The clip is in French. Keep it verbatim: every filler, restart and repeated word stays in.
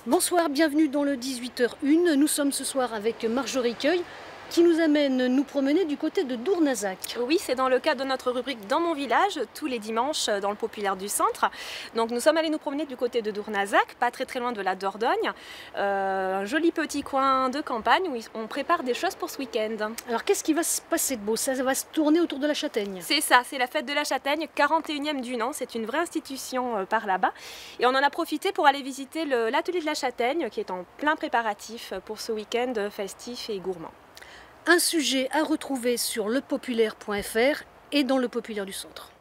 Bonsoir, bienvenue dans le dix-huit heures une. Nous sommes ce soir avec Marjorie Cueil qui nous amène nous promener du côté de Dournazac. Oui, c'est dans le cadre de notre rubrique Dans mon village, tous les dimanches dans le populaire du centre. Donc nous sommes allés nous promener du côté de Dournazac, pas très très loin de la Dordogne. Euh, un joli petit coin de campagne où on prépare des choses pour ce week-end. Alors qu'est-ce qui va se passer de beau? Ça va se tourner autour de la châtaigne. C'est ça, c'est la fête de la châtaigne, quarante et unième du Nant. C'est une vraie institution euh, par là-bas. Et on en a profité pour aller visiter l'atelier de la châtaigne qui est en plein préparatif pour ce week-end festif et gourmand. Un sujet à retrouver sur lepopulaire point F R et dans le populaire du centre.